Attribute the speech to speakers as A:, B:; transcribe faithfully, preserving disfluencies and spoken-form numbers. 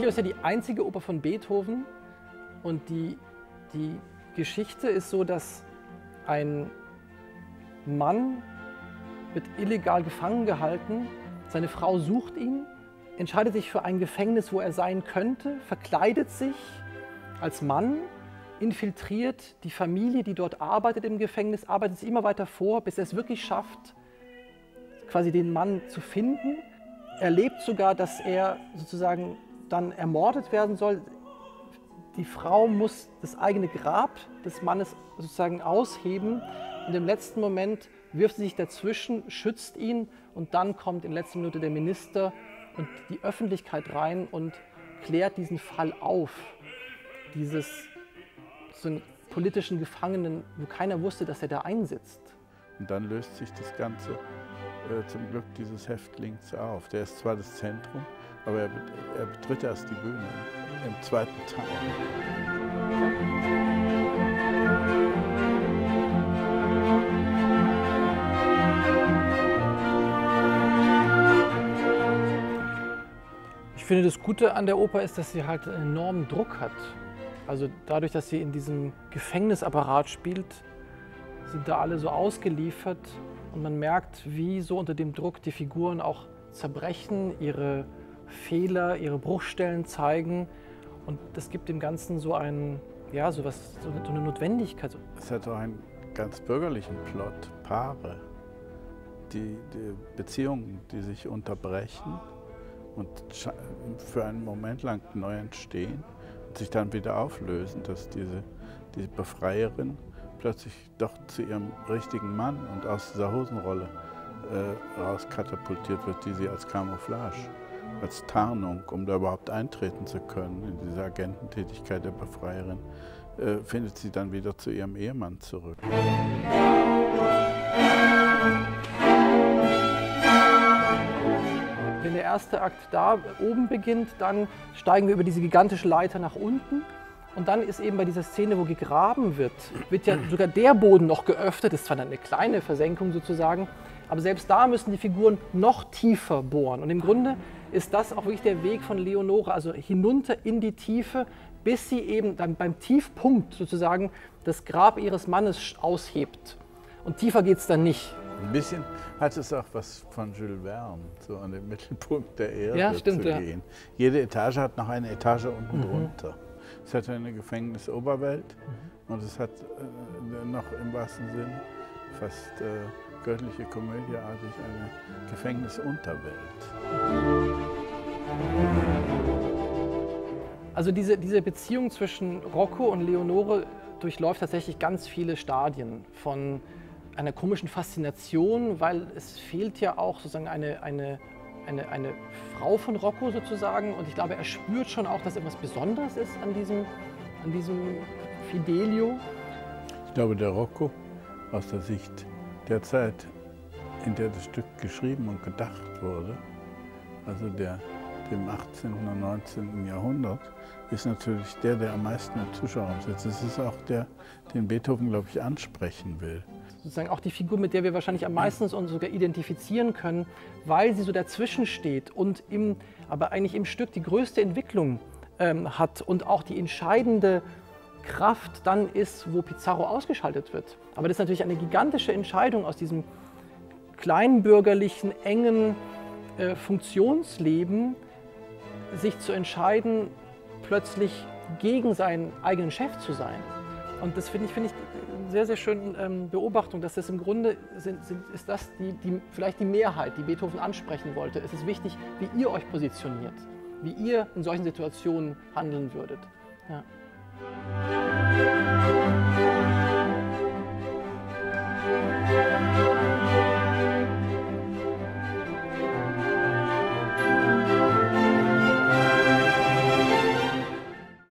A: Requiem ist ja die einzige Oper von Beethoven und die, die Geschichte ist so, dass ein Mann wird illegal gefangen gehalten, seine Frau sucht ihn, entscheidet sich für ein Gefängnis, wo er sein könnte, verkleidet sich als Mann, infiltriert die Familie, die dort arbeitet im Gefängnis, arbeitet sich immer weiter vor, bis er es wirklich schafft, quasi den Mann zu finden. Er erlebt sogar, dass er sozusagen dann ermordet werden soll. Die Frau muss das eigene Grab des Mannes sozusagen ausheben. Und im letzten Moment wirft sie sich dazwischen, schützt ihn und dann kommt in letzter Minute der Minister und die Öffentlichkeit rein und klärt diesen Fall auf. Dieses so einen politischen Gefangenen, wo keiner wusste, dass er da einsitzt.
B: Und dann löst sich das Ganze äh, zum Glück dieses Häftlings auf. Der ist zwar das Zentrum, aber er, er betritt erst die Bühne im, im zweiten Teil.
A: Ich finde, das Gute an der Oper ist, dass sie halt einen enormen Druck hat. Also dadurch, dass sie in diesem Gefängnisapparat spielt, sind da alle so ausgeliefert und man merkt, wie so unter dem Druck die Figuren auch zerbrechen, ihre Fehler, ihre Bruchstellen zeigen und das gibt dem Ganzen so, ein, ja, so, was, so eine Notwendigkeit.
B: Es hat auch einen ganz bürgerlichen Plot, Paare, die, die Beziehungen, die sich unterbrechen und für einen Moment lang neu entstehen und sich dann wieder auflösen, dass diese, diese Befreierin plötzlich doch zu ihrem richtigen Mann und aus dieser Hosenrolle äh, rauskatapultiert wird, die sie als Camouflage, als Tarnung, um da überhaupt eintreten zu können in diese Agententätigkeit der Befreierin, äh, findet sie dann wieder zu ihrem Ehemann zurück.
A: Wenn der erste Akt da oben beginnt, dann steigen wir über diese gigantische Leiter nach unten. Und dann ist eben bei dieser Szene, wo gegraben wird, wird ja sogar der Boden noch geöffnet. Das ist zwar eine kleine Versenkung sozusagen, aber selbst da müssen die Figuren noch tiefer bohren. Und im Grunde ist das auch wirklich der Weg von Leonore, also hinunter in die Tiefe, bis sie eben dann beim Tiefpunkt sozusagen das Grab ihres Mannes aushebt. Und tiefer geht es dann nicht.
B: Ein bisschen hat es auch was von Jules Verne, so an den Mittelpunkt der Erde
A: ja, stimmt,
B: zu
A: ja.
B: gehen. Jede Etage hat noch eine Etage unten
A: mhm.
B: drunter. Es hat eine Gefängnisoberwelt mhm. und es hat äh, noch im wahrsten Sinn fast äh, göttliche Komödieartig eine Gefängnisunterwelt.
A: Also diese, diese Beziehung zwischen Rocco und Leonore durchläuft tatsächlich ganz viele Stadien von einer komischen Faszination, weil es fehlt ja auch sozusagen eine, eine, eine, eine Frau von Rocco sozusagen und ich glaube, er spürt schon auch, dass etwas Besonderes ist an diesem, an diesem Fidelio.
B: Ich glaube, der Rocco aus der Sicht der Zeit, in der das Stück geschrieben und gedacht wurde, also der, dem achtzehnten und neunzehnten Jahrhundert, ist natürlich der, der am meisten im Zuschauerraum sitzt. Das ist auch der, den Beethoven, glaube ich, ansprechen will.
A: Sozusagen auch die Figur, mit der wir wahrscheinlich am meisten uns sogar identifizieren können, weil sie so dazwischen steht und im, aber eigentlich im Stück die größte Entwicklung ähm, hat und auch die entscheidende Kraft dann ist, wo Pizarro ausgeschaltet wird. Aber das ist natürlich eine gigantische Entscheidung aus diesem kleinbürgerlichen, engen äh, Funktionsleben, sich zu entscheiden, plötzlich gegen seinen eigenen Chef zu sein. Und das finde ich, finde ich eine sehr, sehr schöne ähm, Beobachtung, dass das im Grunde sind, sind, ist das die, die, vielleicht die Mehrheit, die Beethoven ansprechen wollte. Es ist wichtig, wie ihr euch positioniert, wie ihr in solchen Situationen handeln würdet. Ja.